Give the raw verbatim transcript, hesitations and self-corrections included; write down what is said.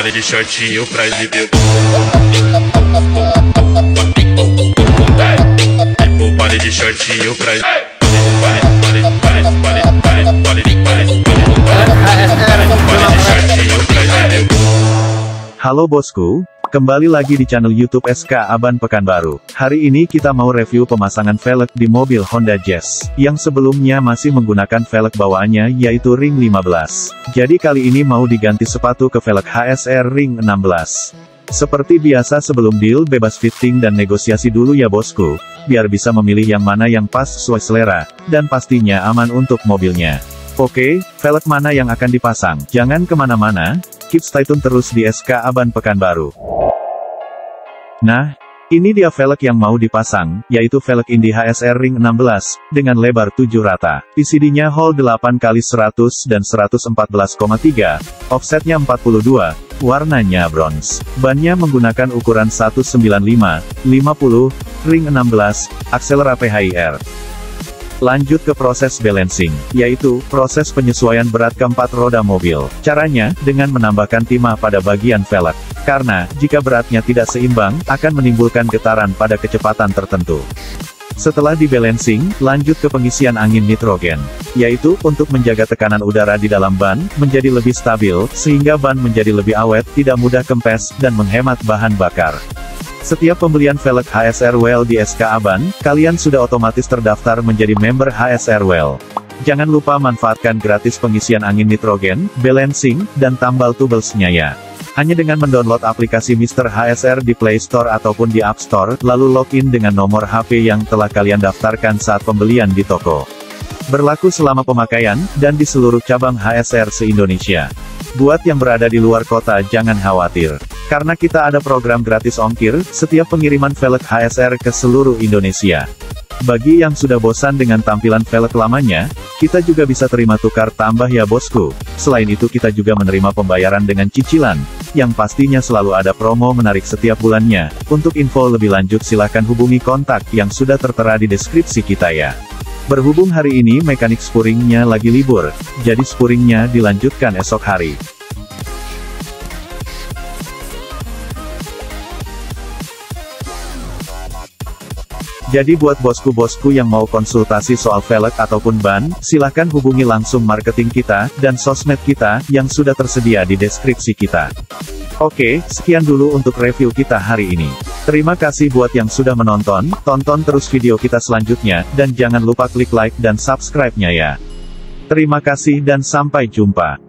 baile de shortinho pra exibir o baile de shortinho pra exibir Halo bosku, kembali lagi di channel YouTube S K Aban Pekanbaru. Hari ini kita mau review pemasangan velg di mobil Honda Jazz, yang sebelumnya masih menggunakan velg bawaannya yaitu ring lima belas. Jadi kali ini mau diganti sepatu ke velg H S R ring enam belas. Seperti biasa sebelum deal bebas fitting dan negosiasi dulu ya bosku, biar bisa memilih yang mana yang pas sesuai selera, dan pastinya aman untuk mobilnya. Oke, velg mana yang akan dipasang? Jangan kemana-mana, keep stay tune terus di S K Aban Pekanbaru. Nah, ini dia velg yang mau dipasang, yaitu velg Indy H S R ring enam belas, dengan lebar tujuh rata. P C D-nya hole delapan kali seratus dan seratus empat belas koma tiga, offsetnya empat puluh dua, warnanya bronze. Bannya menggunakan ukuran seratus sembilan puluh lima, lima puluh, ring enam belas, akselera P H I R. Lanjut ke proses balancing, yaitu, proses penyesuaian berat keempat roda mobil. Caranya, dengan menambahkan timah pada bagian velg. Karena, jika beratnya tidak seimbang, akan menimbulkan getaran pada kecepatan tertentu. Setelah dibalancing, lanjut ke pengisian angin nitrogen. Yaitu, untuk menjaga tekanan udara di dalam ban, menjadi lebih stabil, sehingga ban menjadi lebih awet, tidak mudah kempes, dan menghemat bahan bakar. Setiap pembelian velg H S R Well di S K Aban, kalian sudah otomatis terdaftar menjadi member H S R Well. Jangan lupa manfaatkan gratis pengisian angin nitrogen, balancing, dan tambal tubeless-nya ya. Hanya dengan mendownload aplikasi Mister H S R di Play Store ataupun di App Store, lalu login dengan nomor H P yang telah kalian daftarkan saat pembelian di toko. Berlaku selama pemakaian, dan di seluruh cabang H S R se-Indonesia. Buat yang berada di luar kota jangan khawatir. Karena kita ada program gratis ongkir, setiap pengiriman velg H S R ke seluruh Indonesia. Bagi yang sudah bosan dengan tampilan velg lamanya, kita juga bisa terima tukar tambah ya bosku. Selain itu kita juga menerima pembayaran dengan cicilan, yang pastinya selalu ada promo menarik setiap bulannya. Untuk info lebih lanjut silahkan hubungi kontak yang sudah tertera di deskripsi kita ya. Berhubung hari ini mekanik spuringnya lagi libur, jadi spuringnya dilanjutkan esok hari. Jadi buat bosku-bosku yang mau konsultasi soal velg ataupun ban, silahkan hubungi langsung marketing kita, dan sosmed kita, yang sudah tersedia di deskripsi kita. Oke, sekian dulu untuk review kita hari ini. Terima kasih buat yang sudah menonton, tonton terus video kita selanjutnya, dan jangan lupa klik like dan subscribe-nya ya. Terima kasih dan sampai jumpa.